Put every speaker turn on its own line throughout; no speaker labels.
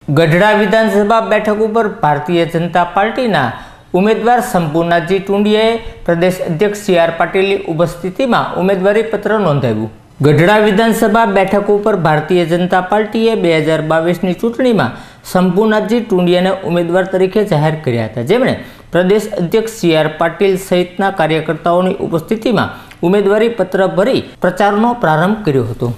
गढ़ड़ा विधानसभा बैठक पर भारतीय जनता पार्टीना उम्मीदवार संपूर्णाजी टूंडियाए प्रदेश अध्यक्ष CR पाटीलनी उपस्थितिमां उम्मीदवारी पत्र नोंधाव्युं। गढ़ड़ा विधानसभा बैठक पर भारतीय जनता पार्टीए 2022 चूंटणीमां संपूर्णाजी टूंडियाने उम्मीदवार तरीके जाहिर कर्या हता, जेमणे प्रदेश अध्यक्ष CR पाटील सहितना कार्यकर्ताओनी उपस्थितिमां उम्मीदवारी पत्र भरी प्रचारनो प्रारंभ कर्यो हतो।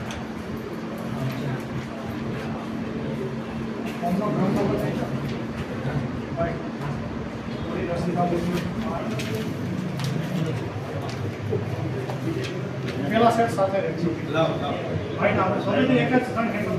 પેલા સેટ સાથે રહેજો ભાઈ આપણે સોની એક જ સ્થાન કે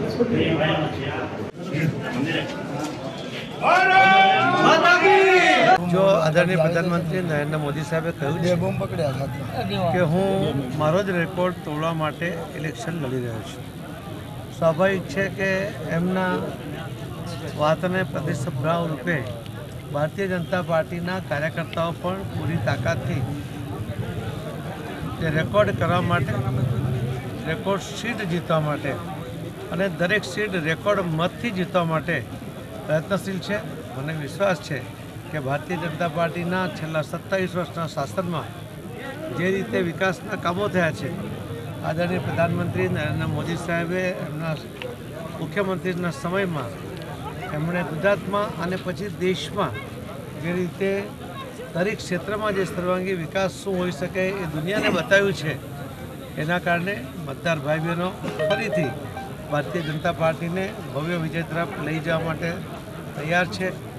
जो आदरणीय प्रधानमंत्री नरेंद्र मोदी साहेबे कह્યું કે હું મારો જ રેકોર્ડ તોડવા માટે ઇલેક્શન લડી રહ્યો છું। સ્વાભાવિક છે કે એમના વાતને પ્રદેશ સભ્ય રૂપે ભારતીય જનતા પાર્ટીના કાર્યકર્તાઓ પણ પૂરી તાકાતથી રેકોર્ડ કરવા માટે, રેકોર્ડ સીટ જીતવા માટે અને દરેક સીટ રેકોર્ડ મતથી જીતવા માટે પ્રયત્નશીલ છે। મને વિશ્વાસ છે કે ભારતીય જનતા પાર્ટીના છેલ્લા 27 વર્ષના શાસનમાં જે રીતે વિકાસના કામો થયા છે, આદરણીય પ્રધાનમંત્રી નરેન્દ્ર મોદી સાહેબે એમના મુખ્યમંત્રીના સમયમાં એમણે ગુજરાતમાં અને પછી દેશમાં જે રીતે દરેક ક્ષેત્રમાં જે સર્વાંગી વિકાસ શું હોઈ શકે એ દુનિયાને બતાવ્યું છે। એના કારણે મતદાર ભાઈ બહેનો ફરીથી ભારતીય જનતા પાર્ટીને ભવ્ય વિજય તરફ લઈ જવા માટે તૈયાર છે।